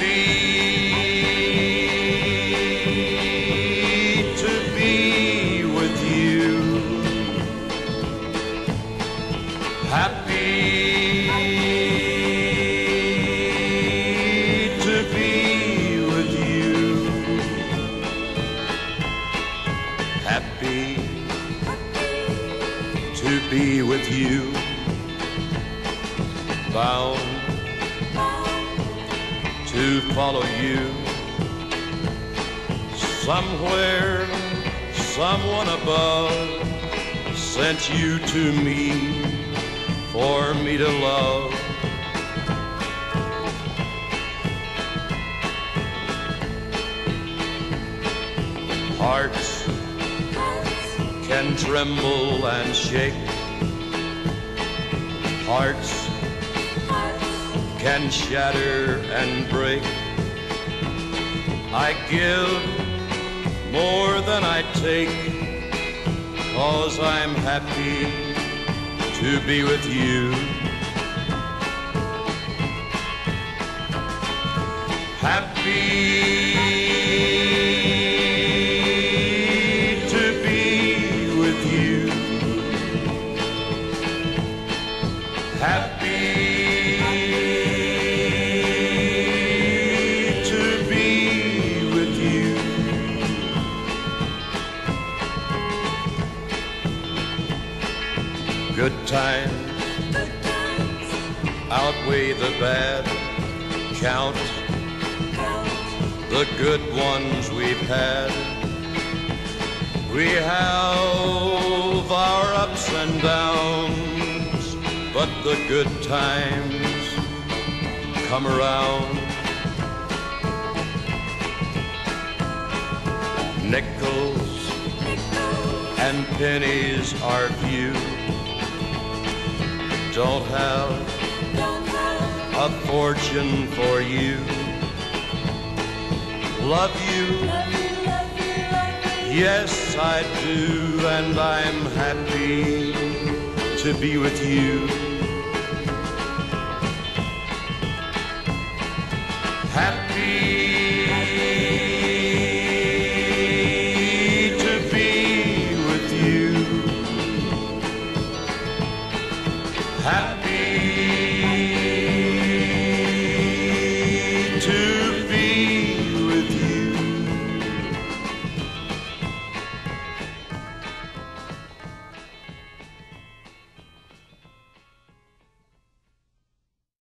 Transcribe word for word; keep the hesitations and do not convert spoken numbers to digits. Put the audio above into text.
Happy to be with you. Happy to be with you. Happy to be with you. Bound to follow you. Somewhere, someone above sent you to me for me to love. Hearts can tremble and shake. Hearts can shatter and break. I give more than I take, 'cause I'm happy to be with you. Happy to be with you. Happy to be with you. Good times outweigh the bad. Count the good ones we've had. We have our ups and downs, but the good times come around. Nickels and pennies are few. Don't have a fortune for you. Love you, yes I do, and I'm happy to be with you. Happy